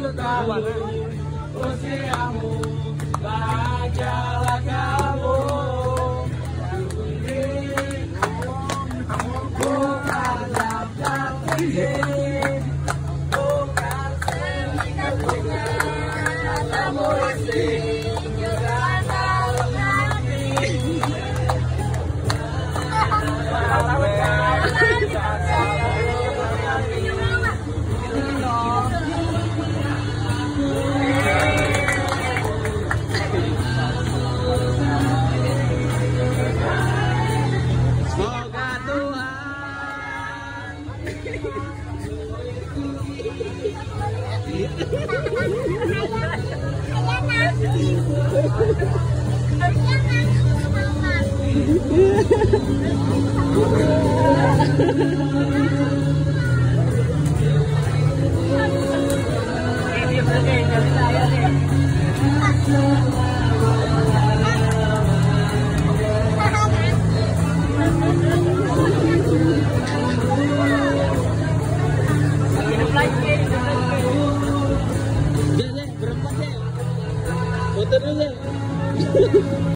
tahun usiamu, bahagialah kamu. Bukan daftar tinggi, bukan sertifikat bunga, kamu isi juga tahu nanti. Semoga berempat ya, foto dulu ya.